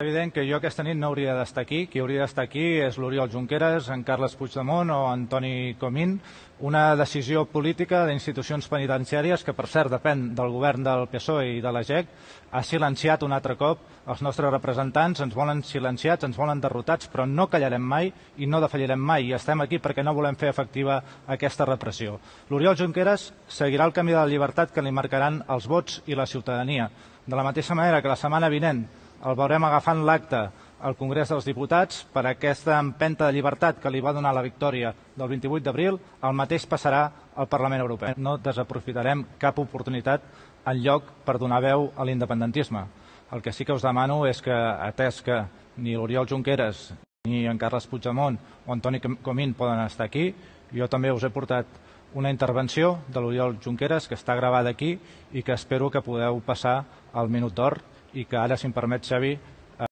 evident que jo aquesta nit no hauria d'estar aquí. Qui hauria d'estar aquí és l'Oriol Junqueras, en Carles Puigdemont o Antoni Comín. Una decisió política d'institucions penitenciàries que, per cert, depèn del govern del PSOE i de la GEC, ha silenciat un altre cop els nostres representants. Ens volen silenciats, ens volen derrotats, però no callarem mai i no defallirem mai. I estem aquí perquè no volem fer efectiva aquesta repressió. L'Oriol Junqueras seguirà el camí de la llibertat que li marcaran els vots i la ciutadania. De la mateixa manera que la setmana vinent el veurem agafant l'acte al Congrés dels Diputats per aquesta empenta de llibertat que li va donar la victòria del 28 d'abril, el mateix passarà al Parlament Europeu. No desaprofitarem cap oportunitat en lloc per donar veu a l'independentisme. El que sí que us demano és que, atès que ni l'Oriol Junqueras ni en Carles Puigdemont o Antoni Comín poden estar aquí, jo també us he portat una intervenció de l'Oriol Junqueras que està gravada aquí i que espero que podeu passar al minut d'or i que ara, si em permet, Xavi,